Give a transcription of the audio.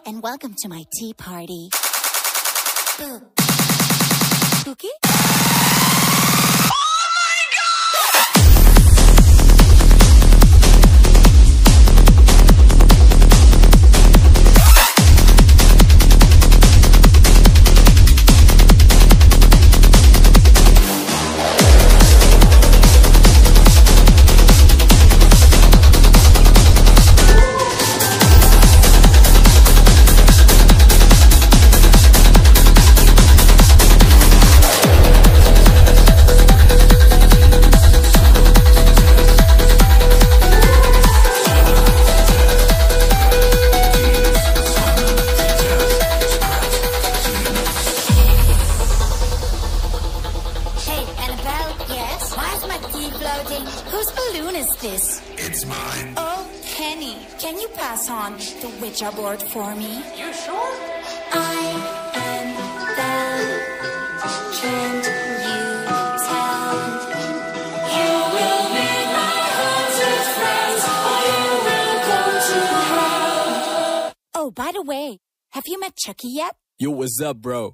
and welcome to my tea party. Spooky? Whose balloon is this? It's mine. Oh, Penny, can you pass on the Ouija board for me? You sure? I am Belle. Can you tell? You will be my haunted friends, or you will go to hell. Oh, by the way, have you met Chucky yet? Yo, what's up, bro?